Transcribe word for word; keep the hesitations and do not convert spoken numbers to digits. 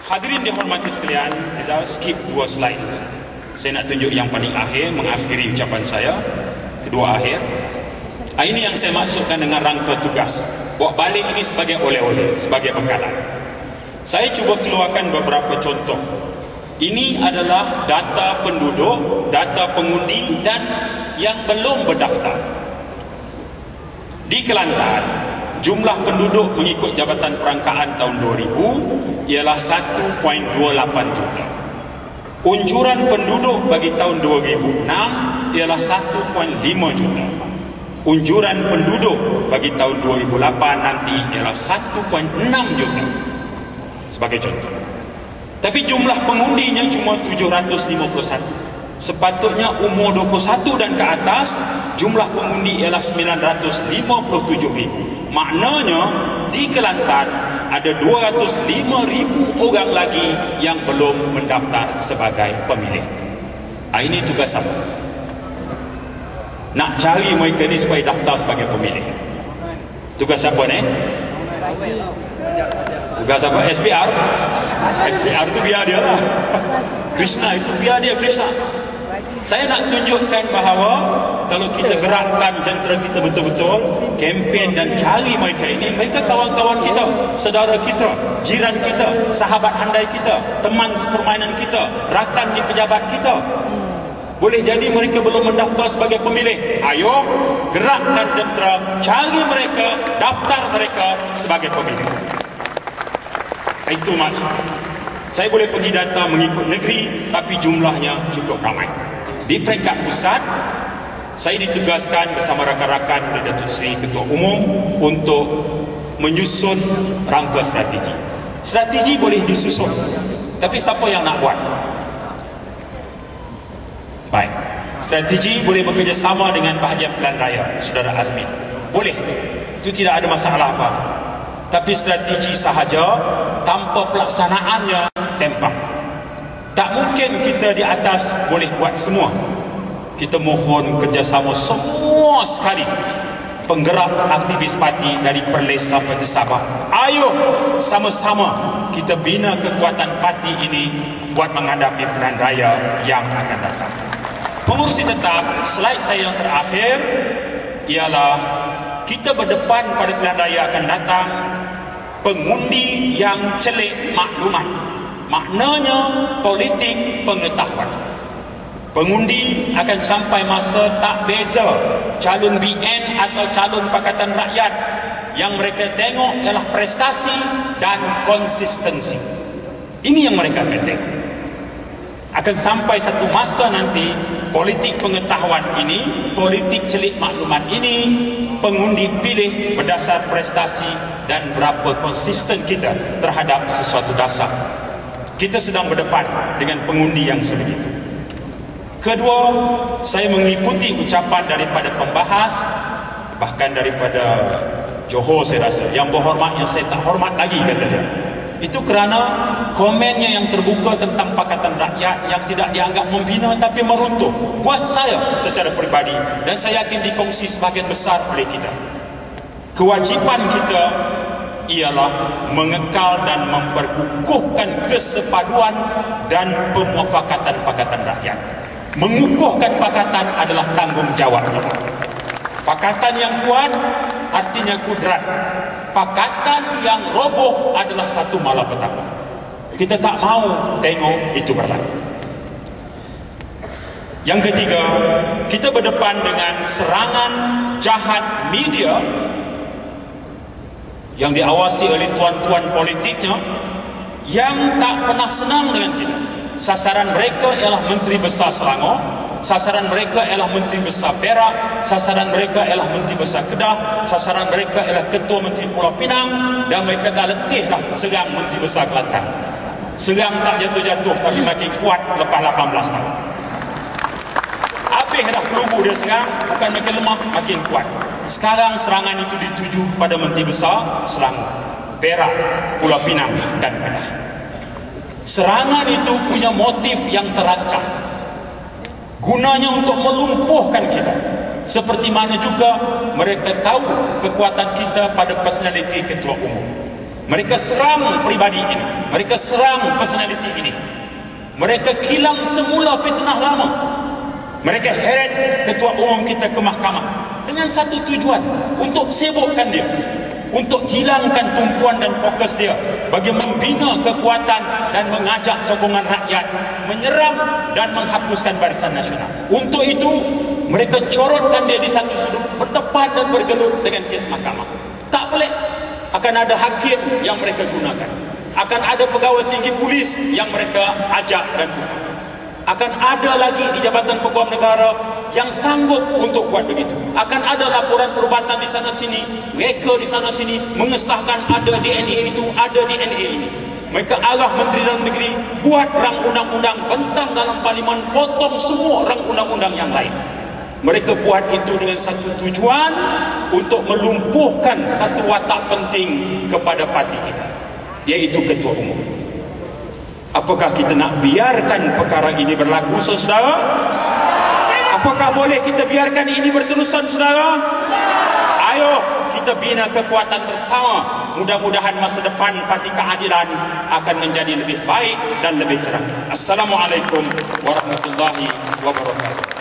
Hadirin dihormati sekalian, saya skip dua slide. Saya nak tunjuk yang paling akhir, mengakhiri ucapan saya. Kedua akhir. Ini yang saya maksudkan dengan rangka tugas. Bawa balik ini sebagai oleh-oleh, sebagai bekalan. Saya cuba keluarkan beberapa contoh. Ini adalah data penduduk, data pengundi dan yang belum berdaftar. Di Kelantan, jumlah penduduk mengikut Jabatan Perangkaan tahun dua ribu ialah satu perpuluhan dua lapan juta. Unjuran penduduk bagi tahun dua ribu enam ialah satu perpuluhan lima juta. Unjuran penduduk bagi tahun dua ribu lapan nanti ialah satu perpuluhan enam juta. Sebagai contoh. Tapi jumlah pengundinya cuma tujuh ratus lima puluh satu. Sepatutnya umur dua puluh satu dan ke atas, jumlah pengundi ialah sembilan ratus lima puluh tujuh ribu. Maknanya di Kelantan ada dua ratus lima ribu orang lagi yang belum mendaftar sebagai pemilih. Ini tugas apa? Nak cari mereka ni supaya daftar sebagai pemilih. Tugas apa ni? Tugas apa? S P R? S P R tu biar dia lah. Krishna itu biar dia Krishna. Saya nak tunjukkan bahawa kalau kita gerakkan jentera kita betul-betul, kempen dan cari mereka ini, mereka kawan-kawan kita, saudara kita, jiran kita, sahabat handai kita, teman sepermainan kita, rakan di pejabat kita. Boleh jadi mereka belum mendaftar sebagai pemilih. Ayo gerakkan jentera, cari mereka, daftar mereka sebagai pemilih. Itu maksud. Saya boleh pergi data mengikut negeri, tapi jumlahnya cukup ramai. Di peringkat pusat, saya ditugaskan bersama rakan-rakan oleh Datuk Seri Ketua Umum untuk menyusun rangka strategi. Strategi boleh disusun, tapi siapa yang nak buat? Baik, strategi boleh bekerjasama dengan bahagian pilihan raya, Saudara Azmin. Boleh, itu tidak ada masalah apa. Tapi strategi sahaja tanpa pelaksanaannya tempat. Tak mungkin kita di atas boleh buat semua. Kita mohon kerjasama semua sekali, penggerak aktivis parti dari Perlis sampai ke Sabah. Ayo sama-sama kita bina kekuatan parti ini buat menghadapi pilihan raya yang akan datang. Pengurusi tetap, slide saya yang terakhir ialah kita berdepan pada pilihan raya akan datang. Pengundi yang celik maklumat, maknanya politik pengetahuan. Pengundi akan sampai masa tak beza calon B N atau calon Pakatan Rakyat. Yang mereka tengok ialah prestasi dan konsistensi. Ini yang mereka akan tengok. Akan sampai satu masa nanti, politik pengetahuan ini, politik celik maklumat ini, pengundi pilih berdasar prestasi dan berapa konsisten kita terhadap sesuatu dasar. Kita sedang berdepan dengan pengundi yang sebegitu. Kedua, saya mengikuti ucapan daripada pembahas, bahkan daripada Johor saya rasa, yang berhormat yang saya tak hormat lagi katanya. Itu kerana komennya yang terbuka tentang Pakatan Rakyat yang tidak dianggap membina tapi meruntuh. Buat saya secara peribadi, dan saya yakin dikongsi sebahagian besar oleh kita. Kewajipan kita ialah mengekal dan memperkukuhkan kesepaduan dan pemuafakatan Pakatan Rakyat. Mengukuhkan pakatan adalah tanggungjawab kita. Pakatan yang kuat artinya kudrat. Pakatan yang roboh adalah satu malapetaka. Kita tak mahu tengok itu berlaku. Yang ketiga, kita berdepan dengan serangan jahat media yang diawasi oleh tuan-tuan politiknya yang tak pernah senang dengan kita. Sasaran mereka ialah Menteri Besar Selangor, sasaran mereka ialah Menteri Besar Perak, sasaran mereka ialah Menteri Besar Kedah, sasaran mereka ialah Ketua Menteri Pulau Pinang, dan mereka dah letih dah serang Menteri Besar Kelantan. Serang tak jatuh-jatuh tapi makin kuat lepas lapan belas tahun. Habis dah peluru dia serang, bukan makin lemah, makin kuat. Sekarang serangan itu dituju kepada Menteri Besar Selangor, Perak, Pulau Pinang dan Kedah. Serangan itu punya motif yang terancam. Gunanya untuk melumpuhkan kita. Seperti mana juga mereka tahu kekuatan kita pada personaliti Ketua Umum. Mereka serang peribadi ini, mereka serang personaliti ini, mereka kilang semula fitnah lama. Mereka heret ketua umum kita ke mahkamah dengan satu tujuan, untuk sibukkan dia, untuk hilangkan tumpuan dan fokus dia bagi membina kekuatan dan mengajak sokongan rakyat menyerang dan menghapuskan Barisan Nasional. Untuk itu mereka corotkan dia di satu sudut, berdepan dan bergelut dengan kes mahkamah. Tak pelik, akan ada hakim yang mereka gunakan, akan ada pegawai tinggi polis yang mereka ajak dan buka, akan ada lagi di Jabatan Peguam Negara yang sanggup untuk buat begitu. Akan ada laporan perubatan di sana sini, reka di sana sini mengesahkan ada D N A itu, ada D N A ini. Mereka arah Menteri Dalam Negeri buat rang undang-undang, bentang dalam parlimen, potong semua rang undang-undang yang lain. Mereka buat itu dengan satu tujuan, untuk melumpuhkan satu watak penting kepada parti kita, iaitu ketua umum. Apakah kita nak biarkan perkara ini berlaku, saudara? Apakah boleh kita biarkan ini berterusan, saudara? Ayo kita bina kekuatan bersama. Mudah-mudahan masa depan Parti Keadilan akan menjadi lebih baik dan lebih cerah. Assalamualaikum warahmatullahi wabarakatuh.